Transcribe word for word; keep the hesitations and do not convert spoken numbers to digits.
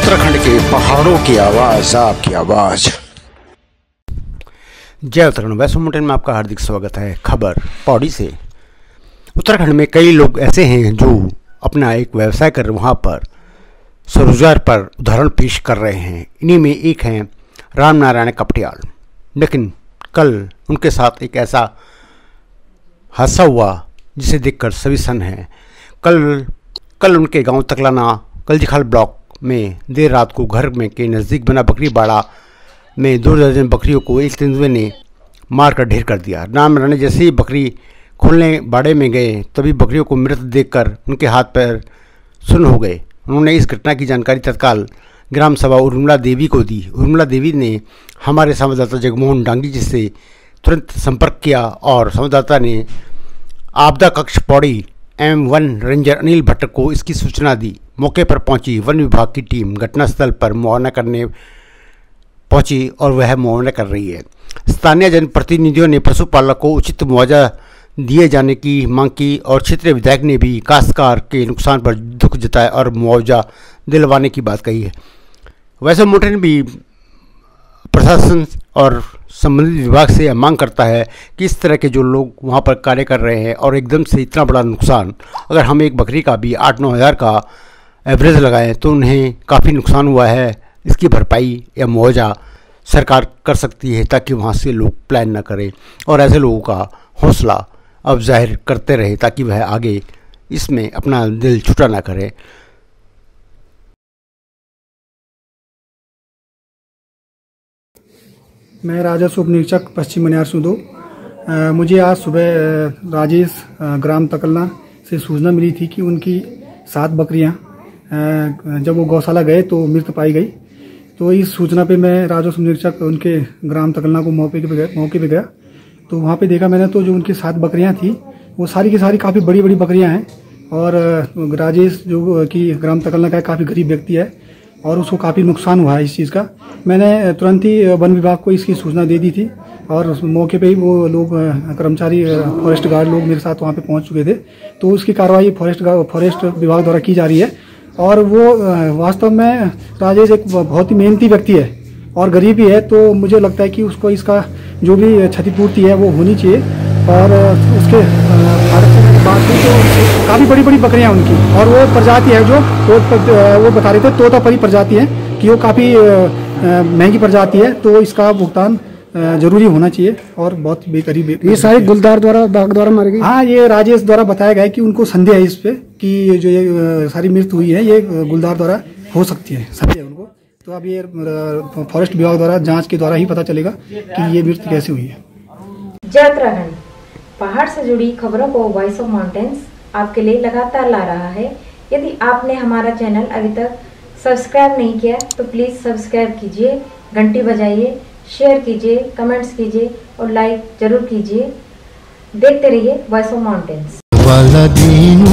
उत्तराखंड के पहाड़ों की आवाज, आपकी आवाज। जय उत्तराखंड। वैष्णो माउंटेन में आपका हार्दिक स्वागत है। खबर पौड़ी से। उत्तराखंड में कई लोग ऐसे हैं जो अपना एक व्यवसाय कर वहाँ पर स्वरोजगार पर उदाहरण पेश कर रहे हैं। इन्हीं में एक हैं राम नारायण कपटियाल। लेकिन कल उनके साथ एक ऐसा हादसा हुआ जिसे देखकर सभी सन्न हैं। कल कल उनके गांव तकलाना कलजीखाल ब्लॉक में देर रात को घर में के नज़दीक बना बकरी बाड़ा में दो दर्जन बकरियों को एक तेंदुए ने मारकर ढेर कर दिया। राम नारायण जैसे ही बकरी खोलने बाड़े में गए तभी बकरियों को मृत देखकर उनके हाथ पैर सुन्न हो गए। उन्होंने इस घटना की जानकारी तत्काल ग्राम सभा उर्मिला देवी को दी। उर्मिला देवी ने हमारे संवाददाता जगमोहन डांगी जी से तुरंत संपर्क किया और संवाददाता ने आपदा कक्ष पौड़ी एम वन रेंजर अनिल भट्ट को इसकी सूचना दी। मौके पर पहुंची वन विभाग की टीम घटनास्थल पर मुआयना करने पहुंची और वह मुआयना कर रही है। स्थानीय जनप्रतिनिधियों ने पशुपालक को उचित मुआवजा दिए जाने की मांग की और क्षेत्रीय विधायक ने भी काश्तकार के नुकसान पर दुख जताया और मुआवजा दिलवाने की बात कही है। वैष्णो माउंटेन भी प्रशासन और संबंधित विभाग से यह मांग करता है कि इस तरह के जो लोग वहाँ पर कार्य कर रहे हैं और एकदम से इतना बड़ा नुकसान, अगर हम एक बकरी का भी आठ नौ हज़ार का एवरेज लगाएं तो उन्हें काफ़ी नुकसान हुआ है, इसकी भरपाई या मुआवजा सरकार कर सकती है ताकि वहाँ से लोग प्लान ना करें और ऐसे लोगों का हौसला अब जाहिर करते रहे ताकि वह आगे इसमें अपना दिल छुटा ना करें। मैं राजस्व उप निरीक्षक पश्चिम मनियार सुदो। मुझे आज सुबह राजेश ग्राम तकलना से सूचना मिली थी कि उनकी सात बकरियां जब वो गौशाला गए तो मृत पाई गई। तो इस सूचना पे मैं राजस्व निरीक्षक उनके ग्राम तकलना को मौके पे गया मौके पे गया तो वहाँ पे देखा मैंने तो जो उनकी सात बकरियां थी वो सारी की सारी काफ़ी बड़ी बड़ी बकरियां हैं। और राजेश जो कि ग्राम तकलना का काफ़ी गरीब व्यक्ति है और उसको काफ़ी नुकसान हुआ है इस चीज़ का। मैंने तुरंत ही वन विभाग को इसकी सूचना दे दी थी और मौके पे ही वो लोग कर्मचारी फॉरेस्ट गार्ड लोग मेरे साथ वहाँ पे पहुँच चुके थे। तो उसकी कार्रवाई फॉरेस्ट फॉरेस्ट विभाग द्वारा की जा रही है। और वो वास्तव में राजेश एक बहुत ही मेहनती व्यक्ति है और गरीब ही है, तो मुझे लगता है कि उसको इसका जो भी क्षतिपूर्ति है वो होनी चाहिए। और उसके बाकी तो काफ़ी बड़ी बड़ी बकरियां उनकी और वो प्रजाति है जो वो बता रहे थे तोतापरी प्रजाति है कि वो काफ़ी महंगी प्रजाति है, तो इसका भुगतान जरूरी होना चाहिए और बहुत बेकरीब। ये सारे गुलदार द्वारा बाघ द्वारा मारे गए। हाँ, ये राजेश द्वारा बताया गया है कि उनको संदेह है इस पे कि जो ये सारी मृत्यु हुई है ये गुलदार द्वारा हो सकती है, संदेह है उनको। तो अब ये फॉरेस्ट विभाग द्वारा जांच के द्वारा ही पता चलेगा कि ये मृत्यु कैसे हुई है। जय उत्तराखंड। पहाड़ से जुड़ी खबरों को वॉइस ऑफ माउंटेन्स आपके लिए लगातार ला रहा है। यदि आपने हमारा चैनल अभी तक सब्सक्राइब नहीं किया तो प्लीज़ सब्सक्राइब कीजिए, घंटी बजाइए, शेयर कीजिए, कमेंट्स कीजिए और लाइक जरूर कीजिए। देखते रहिए वॉइस ऑफ माउंटेन्स।